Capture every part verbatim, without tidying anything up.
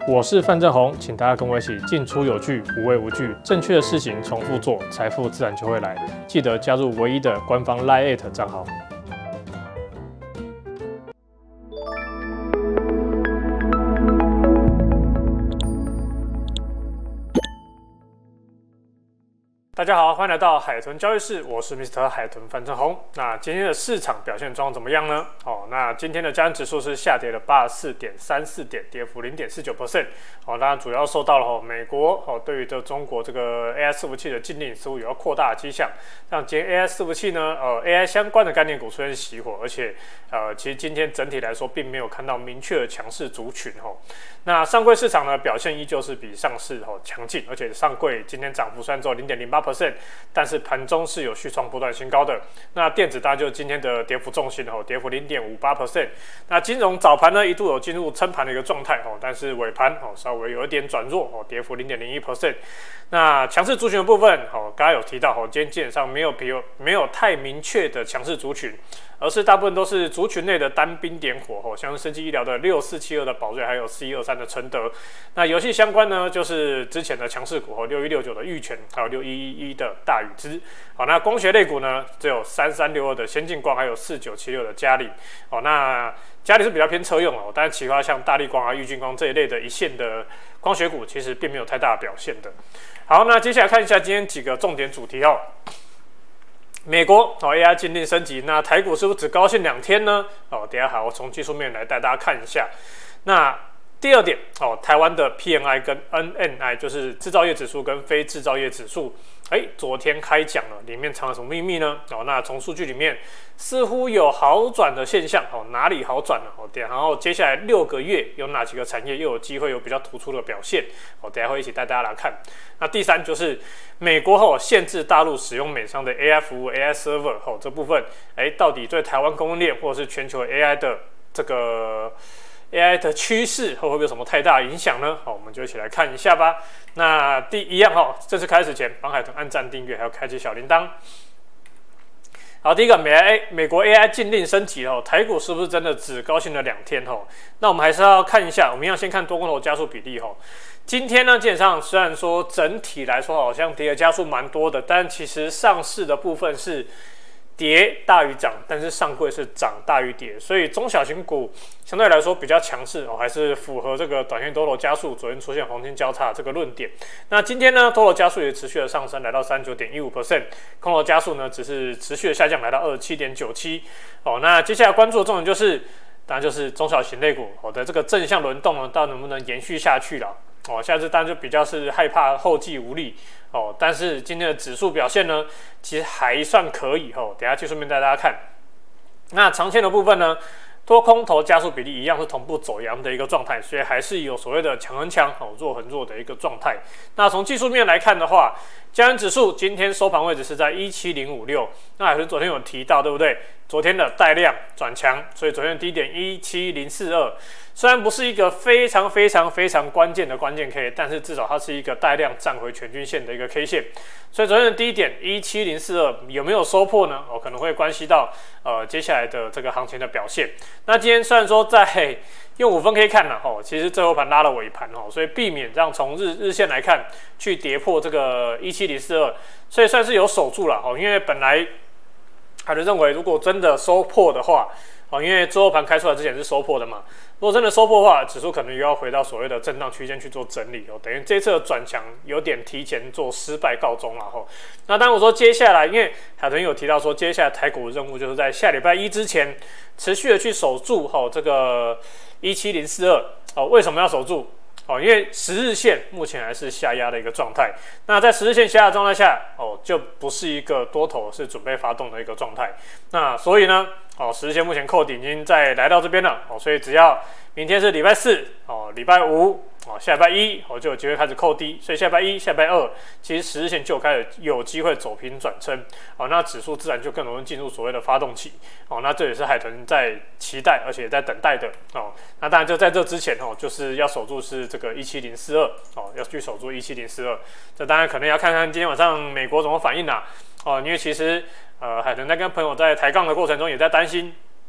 我是范正宏，请大家跟我一起进出有据，无畏无惧，正确的事情重复做，财富自然就会来。记得加入唯一的官方 LINE@ 账号。大家好，欢迎来到海豚交易室，我是 Mister 海豚范正宏。那今天的市场表现状况怎么样呢？哦，那今天的加权指数是下跌了八十四点三四点，跌幅 零点四九 percent。哦，当然主要受到了哦美国哦对于这中国这个 A I 伺服器的禁令似乎有要扩大的迹象。像今天 A I 伺服器呢，呃 A I 相关的概念股出现熄火，而且呃其实今天整体来说并没有看到明确的强势族群哦。那上柜市场呢表现依旧是比上市哦强劲，而且上柜今天涨幅虽然只有 零点零八 percent， 但是盘中是有续创波段新高的。那电子当然就是今天的跌幅重心哦，跌幅 零点五八 percent。那金融早盘呢一度有进入撑盘的一个状态哦，但是尾盘哦稍微有一点转弱哦，跌幅 零点零一 percent。那强势族群的部分哦，刚刚有提到哦，今天基本上没有比有没有太明确的强势族群，而是大部分都是族群内的单兵点火哦，像是生技医疗的六四七二的宝瑞，还有四一二三的承德。那游戏相关呢，就是之前的强势股哦，六一六九的裕全，还有六一一一的大宇资。好，那光学类股呢，只有三三六二的先进光，还有四九七六的嘉里。哦，那嘉里是比较偏车用哦，但是其他像大立光啊、玉晶光这一类的一线的光学股，其实并没有太大的表现的。好，那接下来看一下今天几个重点主题哦。美国哦 A I 禁令升级，那台股是不是只高兴两天呢？哦，等一下好，我从技术面来带大家看一下。那第二点哦，台湾的 P M I 跟 N M I 就是制造业指数跟非制造业指数，哎，昨天开讲了，里面藏了什么秘密呢？哦，那从数据里面似乎有好转的现象，哦，哪里好转了？哦，然后接下来六个月有哪几个产业又有机会有比较突出的表现？哦，等一下会一起带大家来看。那第三就是美国哦限制大陆使用美商的 A I 服务 A I server 哦这部分，哎，到底对台湾供应链或者是全球 A I 的这个 A I 的趋势会不会有什么太大的影响呢？好，我们就一起来看一下吧。那第一样哈，正式开始前帮海豚按赞、订阅，还有开启小铃铛。好，第一个美 A 美国 A I 禁令升级哦，台股是不是真的只高兴了两天哦？那我们还是要看一下，我们要先看多空头加速比例哦。今天呢，基本上虽然说整体来说好像跌的加速蛮多的，但其实上市的部分是跌大于涨，但是上柜是涨大于跌，所以中小型股相对来说比较强势哦，还是符合这个短线多头加速昨天出现黄金交叉这个论点。那今天呢，多头加速也持续的上升，来到 三十九点一五 percent， 空头加速呢只是持续的下降，来到 二十七点九七。哦，那接下来关注的重点就是，当然就是中小型类股哦的这个正向轮动呢，到底能不能延续下去了？哦，下次当然就比较是害怕后继无力哦，但是今天的指数表现呢，其实还算可以哦。等一下技术面带大家看。那长线的部分呢，多空头加速比例一样是同步走阳的一个状态，所以还是有所谓的强很强、哦弱很弱的一个状态。那从技术面来看的话，加权指数今天收盘位置是在一七零五六，那还是昨天有提到，对不对？昨天的带量转强，所以昨天的低点一七零四二，虽然不是一个非常非常非常关键的关键 K， 但是至少它是一个带量站回全均线的一个 K 线。所以昨天的低点一七零四二有没有收破呢？哦，可能会关系到呃接下来的这个行情的表现。那今天虽然说在用五分 K 看了哦，其实最后盘拉了尾盘哦，所以避免这样从日日线来看去跌破这个一七零四二，所以算是有守住了哦，因为本来还是认为如果真的收破的话，哦，因为最后盘开出来之前是收破的嘛，如果真的收破的话，指数可能又要回到所谓的震荡区间去做整理哦，等于这次的转强有点提前做失败告终了吼。那当然我说接下来，因为海豚有提到说，接下来台股的任务就是在下礼拜一之前持续的去守住吼这个一七零四二哦，为什么要守住？哦，因为十日线目前还是下压的一个状态，那在十日线下压的状态下，哦，就不是一个多头是准备发动的一个状态。那所以呢，哦，十日线目前扣顶已经在来到这边了，哦，所以只要明天是礼拜四，哦，礼拜五，哦，下礼拜一，哦，就有机会开始扣低，所以下礼拜一、下礼拜二，其实十日线就开始有机会走平转撑，哦，那指数自然就更容易进入所谓的发动期，哦，那这也是海豚在期待而且在等待的，哦，那当然就在这之前，哦，就是要守住是这个一七零四二，哦，要去守住一七零四二，这当然可能要看看今天晚上美国怎么反应啦，哦，因为其实呃，海豚在跟朋友在抬杠的过程中也在担心。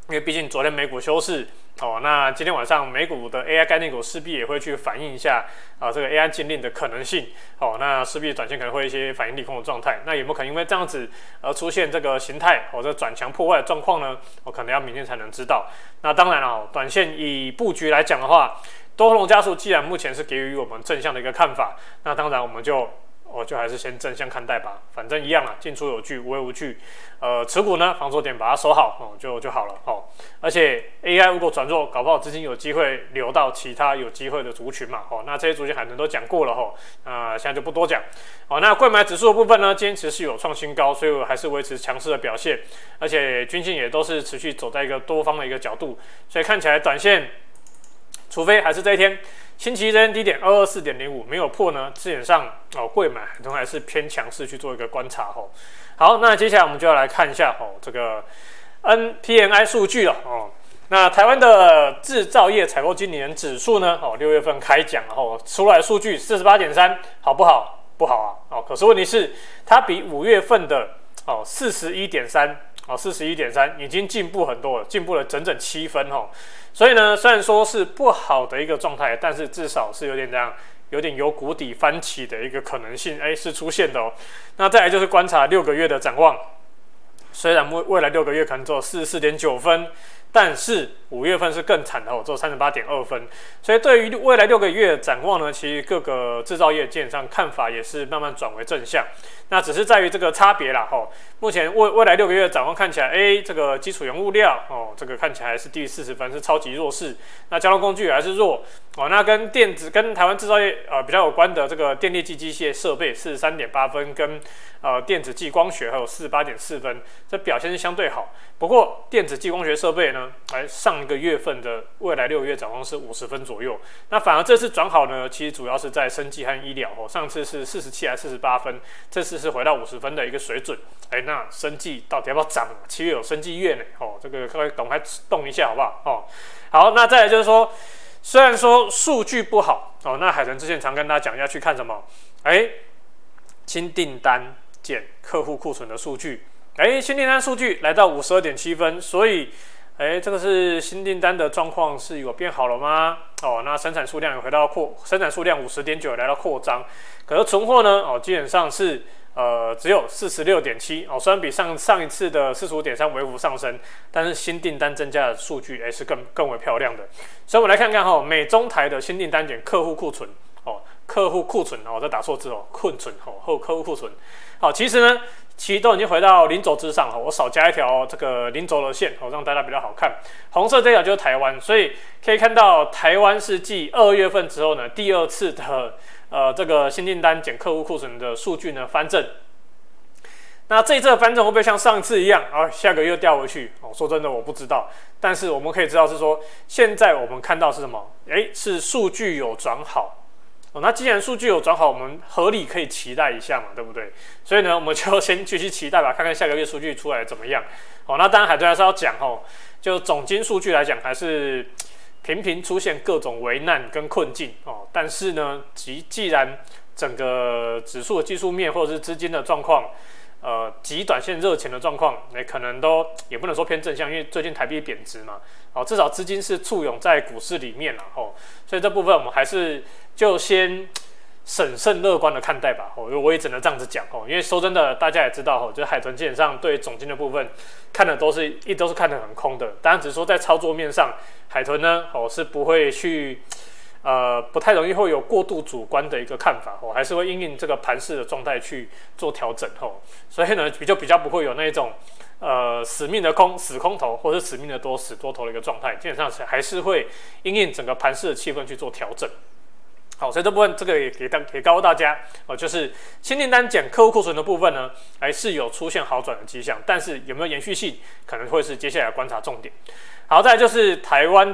因为毕竟昨天美股休市。哦，那今天晚上美股的 A I 概念股势必也会去反映一下啊，这个 A I 禁令的可能性。哦，那势必短线可能会一些反应利空的状态。那有没有可能因为这样子而出现这个形态或者转强破坏的状况呢？我、哦、可能要明天才能知道。那当然了、哦，短线以布局来讲的话，多头加速既然目前是给予我们正向的一个看法，那当然我们就。我、哦、就还是先正向看待吧，反正一样啦，进出有据，无畏无惧。呃，持股呢，防守点把它守好哦，就就好了哦。而且 A I 如果转弱，搞不好资金有机会流到其他有机会的族群嘛。哦，那这些族群海豚都讲过了哈，那、呃、现在就不多讲。哦，那柜买指数的部分呢，今天其实是有创新高，所以我还是维持强势的表现，而且均线也都是持续走在一个多方的一个角度，所以看起来短线，除非还是这一天。星期一这天低点二二四点零五没有破呢，基本上哦，柜买都还是偏强势去做一个观察哦。好，那接下来我们就要来看一下哦，这个 N P M I 数据了哦。那台湾的制造业采购经理人指数呢，哦，六月份开奖哦，出来的数据 四十八点三， 好不好？不好啊哦。可是问题是，它比五月份的哦 四十一点三。哦 ，四十一点三 已经进步很多了，进步了整整七分哦。所以呢，虽然说是不好的一个状态，但是至少是有点这样，有点由谷底翻起的一个可能性，哎，是出现的哦。那再来就是观察六个月的展望，虽然未未来六个月可能只有四十四点九分。但是五月份是更惨的哦，只有三十八点二分。所以对于未来六个月的展望呢，其实各个制造业基本上看法也是慢慢转为正向。那只是在于这个差别啦哦。目前未未来六个月的展望看起来，哎，这个基础原物料哦，这个看起来还是低于四十分，是超级弱势。那交通工具也还是弱哦。那跟电子跟台湾制造业呃比较有关的这个电力机机械设备四十三点八分，跟呃电子技光学还有四十八点四分，这表现是相对好。不过电子技光学设备呢？来上一个月份的未来六个月展望是五十分左右，那反而这次转好呢，其实主要是在生技和医疗哦，上次是四十七还四十八分，这次是回到五十分的一个水准。哎，那生技到底要不要涨？七月有生技月呢，哦，这个快赶快动一下好不好？哦，好，那再来就是说，虽然说数据不好哦，那海豚之前常跟大家讲要去看什么？哎，新订单减客户库存的数据。哎，新订单数据来到五十二点七分，所以，哎，这个是新订单的状况是有变好了吗？哦，那生产数量有回到扩，生产数量五十点九来到扩张，可是存货呢？哦，基本上是呃只有四十六点七哦，虽然比上上一次的四十五点三微幅上升，但是新订单增加的数据哎是更更为漂亮的。所以我们来看看哈、哦，美中台的新订单减客户库存哦，客户库存哦，我在打错字哦，库存哦，后客户库存。好，其实呢。其实都已经回到零轴之上，我少加一条这个零轴的线，让大家比较好看。红色这条就是台湾，所以可以看到台湾是继二月份之后呢，第二次的呃这个新订单减客户库存的数据呢翻正。那这一次的翻正会不会像上一次一样啊？下个月掉回去？哦，说真的我不知道，但是我们可以知道是说，现在我们看到是什么？哎，是数据有转好。哦，那既然数据有转好，我们合理可以期待一下嘛，对不对？所以呢，我们就先继续期待吧，看看下个月数据出来怎么样。哦，那当然海豚还是要讲哦，就总经数据来讲，还是频频出现各种危难跟困境哦。但是呢，既既然整个指数的技术面或者是资金的状况，呃，极短线热钱的状况，哎，可能都也不能说偏正向，因为最近台币贬值嘛，哦，至少资金是簇拥在股市里面啦，哦，所以这部分我们还是就先审慎乐观的看待吧，哦，我也只能这样子讲哦，因为说真的，大家也知道哦，就是海豚基本上对总经的部分看的都是一都是看得很空的，当然只是说在操作面上，海豚呢，哦，是不会去。呃，不太容易会有过度主观的一个看法哦，还是会因应这个盘势的状态去做调整哦，所以呢，比较比较不会有那一种呃死命的空死空头，或者是死命的多死多头的一个状态，基本上是还是会因应整个盘势的气氛去做调整。好，所以这部分这个也给也告诉大家哦，就是新订单减客户库存的部分呢，还是有出现好转的迹象，但是有没有延续性，可能会是接下来观察重点。好，再来就是台湾的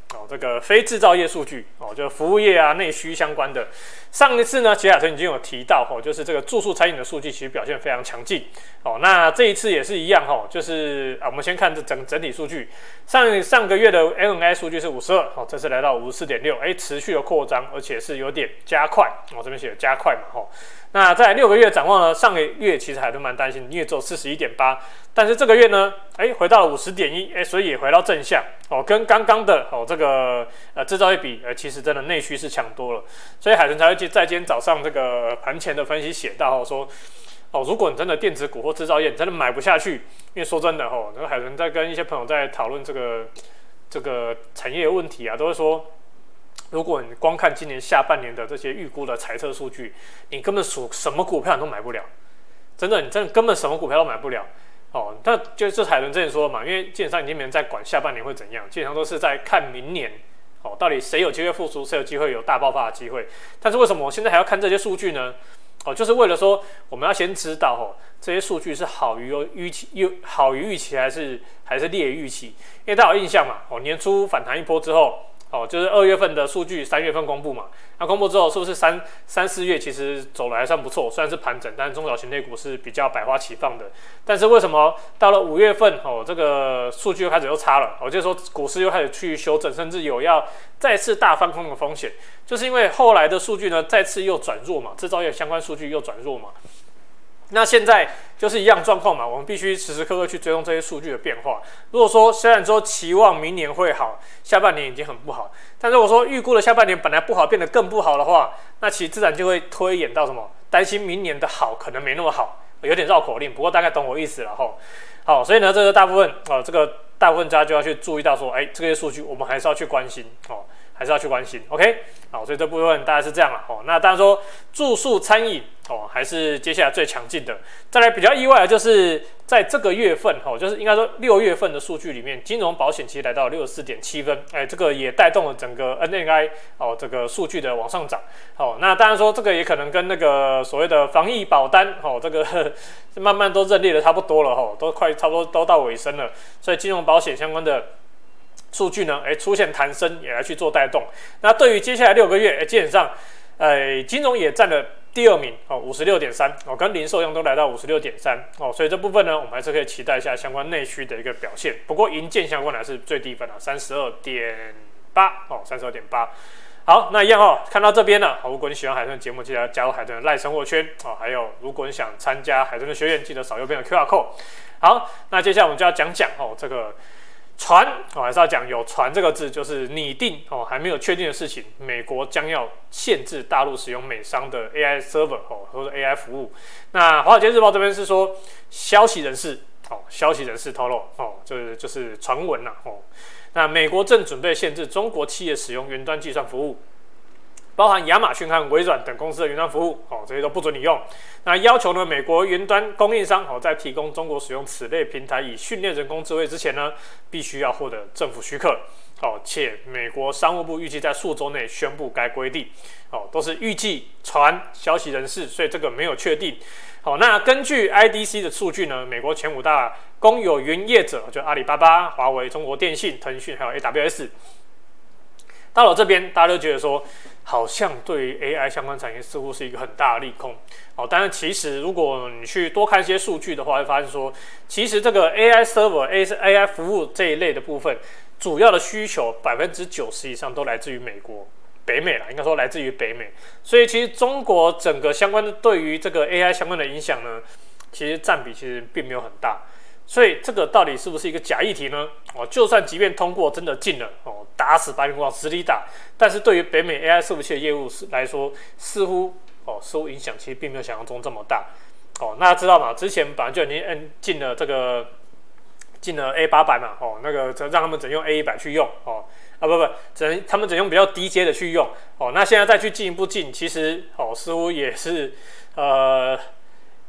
哦，这个非制造业数据哦，就服务业啊、内需相关的。上一次呢，杰海豚已经有提到哦，就是这个住宿餐饮的数据其实表现非常强劲哦。那这一次也是一样哦，就是啊，我们先看这整整体数据，上上个月的 N N I 数据是五十二哦，这次来到五十四点六，哎，持续的扩张，而且是有点加快哦，这边写的加快嘛哦。那在六个月展望呢，上个月其实还都蛮担心，因为只有四十一点八，但是这个月呢，哎，回到了五十点一，哎，所以也回到正向哦，跟刚刚的哦这个呃制造业比，呃，其实真的内需是强多了，所以海豚才会在今天早上这个盘前的分析写到哦说，哦，如果你真的电子股或制造业你真的买不下去，因为说真的哦，那个海豚在跟一些朋友在讨论这个这个产业问题啊，都会说。如果你光看今年下半年的这些预估的财测数据，你根本属什么股票你都买不了，真的，你真的根本什么股票都买不了哦。那就是海豚之前说的嘛，因为基本上已经没人在管下半年会怎样，基本上都是在看明年哦，到底谁有机会复苏，谁有机会有大爆发的机会。但是为什么我现在还要看这些数据呢？哦，就是为了说我们要先知道哦，这些数据是好于预期，又好于预期还是还是劣于预期？因为大家有印象嘛，哦，年初反弹一波之后。哦，就是二月份的数据，三月份公布嘛。那公布之后，是不是三三四月其实走的还算不错？虽然是盘整，但是中小型类股是比较百花齐放的。但是为什么到了五月份，哦，这个数据又开始又差了？哦，就是说股市又开始去修正，甚至有要再次大翻空的风险，就是因为后来的数据呢再次又转弱嘛，制造业相关数据又转弱嘛。那现在就是一样状况嘛，我们必须时时刻刻去追踪这些数据的变化。如果说虽然说期望明年会好，下半年已经很不好，但如果说预估的下半年本来不好变得更不好的话，那其实自然就会推演到什么，担心明年的好可能没那么好，有点绕口令，不过大概懂我意思了吼。好，所以呢，这个大部分哦、呃，这个大部分大家就要去注意到说，哎，这些数据我们还是要去关心哦。还是要去关心 ，OK， 好，所以这部分大概是这样了哦。那当然说住宿餐饮哦，还是接下来最强劲的。再来比较意外的就是在这个月份哦，就是应该说六月份的数据里面，金融保险其实来到六十四点七分，哎，这个也带动了整个 N N I 哦这个数据的往上涨。哦，那当然说这个也可能跟那个所谓的防疫保单哦，这个呵呵慢慢都认列的差不多了哦，都快差不多都到尾声了，所以金融保险相关的。数据呢，哎，出现弹升，也来去做带动。那对于接下来六个月，哎，基本上，呃，金融也占了第二名哦，五十六点三哦，跟零售一样都来到五十六点三哦，所以这部分呢，我们还是可以期待一下相关内需的一个表现。不过银建相关还是最低分啊，三十二点八哦，三十二点八。好，那一样哦，看到这边了。如果你喜欢海豚的节目，记得加入海豚的赖生活圈哦。还有，如果你想参加海豚的学院，记得扫右边的 Q R code。好，那接下来我们就要讲讲哦，这个。传哦，还是要讲有传这个字，就是拟定哦，还没有确定的事情。美国将要限制大陆使用美商的 A I server 哦，或者 A I 服务。那华尔街日报这边是说，消息人士哦，消息人士透露哦，就是就是传闻呐哦。那美国正准备限制中国企业使用云端计算服务。包含亚马逊和微软等公司的云端服务，哦，这些都不准你用。那要求呢，美国云端供应商哦，在提供中国使用此类平台以训练人工智慧之前呢，必须要获得政府许可，哦，且美国商务部预计在数周内宣布该规定，哦，都是预计传消息人士，所以这个没有确定。好，那根据 I D C 的数据呢，美国前五大公有云业者，就阿里巴巴、华为、中国电信、腾讯还有 A W S。到了这边，大家都觉得说，好像对于 A I 相关产业似乎是一个很大的利空哦。但是其实如果你去多看一些数据的话，会发现说，其实这个 A I server、A I 服务这一类的部分，主要的需求百分之九十以上都来自于美国、北美啦，应该说来自于北美。所以其实中国整个相关的对于这个 A I 相关的影响呢，其实占比其实并没有很大。所以这个到底是不是一个假议题呢？哦，就算即便通过真的进了哦，打死白灵光实力打，但是对于北美 A I 伺服器的业务来说，似乎哦，似乎影响其实并没有想象中这么大。哦，那知道吗？之前本来就已经嗯进了这个进了 A 八百嘛，哦，那个让他们只用 A 一百去用哦，啊不不，只能他们只用比较低阶的去用哦。那现在再去进一步进，其实哦似乎也是呃。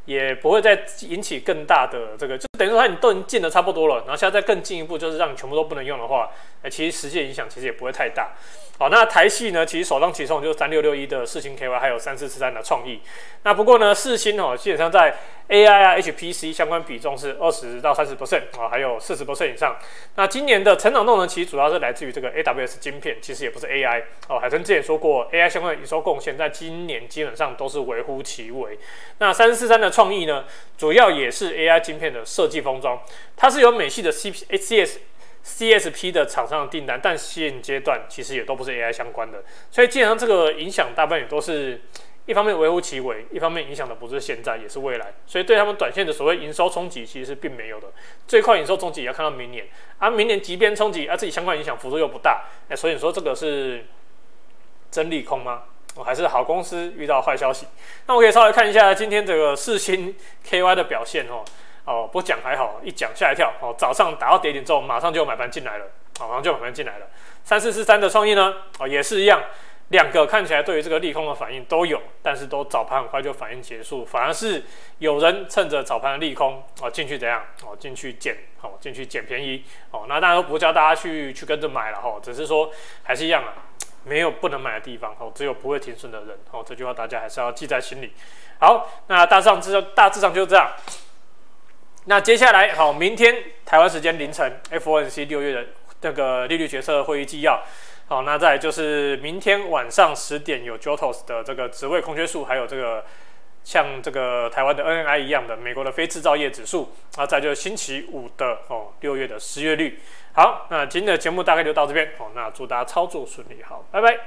也不会再引起更大的这个，就等于说它你都已经建的差不多了，然后现在再更进一步，就是让你全部都不能用的话，欸、其实实际影响其实也不会太大。好，那台系呢，其实首当其冲就是三六六一的世芯 K Y， 还有三四四三的创意。那不过呢，世芯哦，基本上在 A I 啊、H P C 相关比重是二十到三十 percent 啊，还有四十 percent 以上。那今年的成长动能其实主要是来自于这个 A W S 晶片，其实也不是 A I 哦。海豚之前说过 ，A I 相关的营收贡献在今年基本上都是微乎其微。那三四四三的创意呢，主要也是 A I 晶片的设计封装，它是有美系的 C C S。C S P 的厂商的订单，但现阶段其实也都不是 A I 相关的，所以基本上这个影响大半也都是一方面微乎其微，一方面影响的不是现在，也是未来，所以对他们短线的所谓营收冲击其实是并没有的，最快营收冲击也要看到明年，啊，明年即便冲击，啊，自己相关影响幅度又不大，欸、所以你说这个是真利空吗？哦，还是好公司遇到坏消息？那我可以稍微看一下今天这个世芯 K Y 的表现哦。哦，不讲还好，一讲吓一跳。哦，早上打到跌停之后，马上就买盘进来了。哦，马上就买盘进来了。三四四三的创意呢，哦，也是一样，两个看起来对于这个利空的反应都有，但是都早盘很快就反应结束，反而是有人趁着早盘的利空，哦，进去怎样？哦，进去捡，哦，进去捡便宜。哦，那当然都不叫大家去去跟着买了，哦，只是说还是一样啊，没有不能买的地方，哦，只有不会停损的人。哦，这句话大家还是要记在心里。好，那大致上就大致上就这样。那接下来，好，明天台湾时间凌晨 ，F O M C 六月的那个利率决策会议纪要，好，那再来就是明天晚上十点有 J O T O S 的这个职位空缺数，还有这个像这个台湾的 N N I 一样的美国的非制造业指数，啊，再就是星期五的哦六月的失业率。好，那今天的节目大概就到这边，好，那祝大家操作顺利，好，拜拜。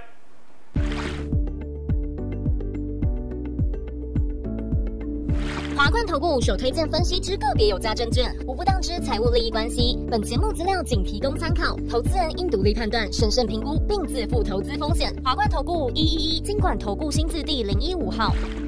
华冠投顾所推荐分析之个别有价证券，无不当之财务利益关系。本节目资料仅提供参考，投资人应独立判断、审慎评估，并自负投资风险。华冠投顾一一一金管投顾新字第零一五号。